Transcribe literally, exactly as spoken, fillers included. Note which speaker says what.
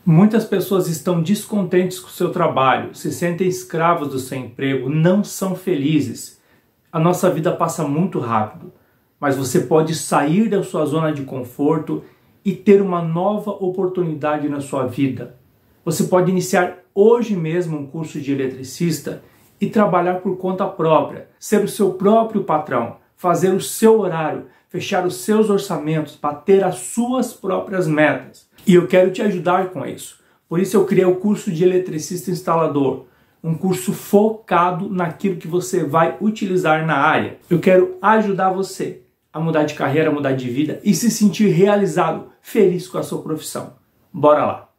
Speaker 1: Muitas pessoas estão descontentes com o seu trabalho, se sentem escravos do seu emprego, não são felizes. A nossa vida passa muito rápido, mas você pode sair da sua zona de conforto e ter uma nova oportunidade na sua vida. Você pode iniciar hoje mesmo um curso de eletricista e trabalhar por conta própria, ser o seu próprio patrão, fazer o seu horário, fechar os seus orçamentos, bater as suas próprias metas. E eu quero te ajudar com isso. Por isso eu criei o curso de eletricista instalador, um curso focado naquilo que você vai utilizar na área. Eu quero ajudar você a mudar de carreira, mudar de vida e se sentir realizado, feliz com a sua profissão. Bora lá!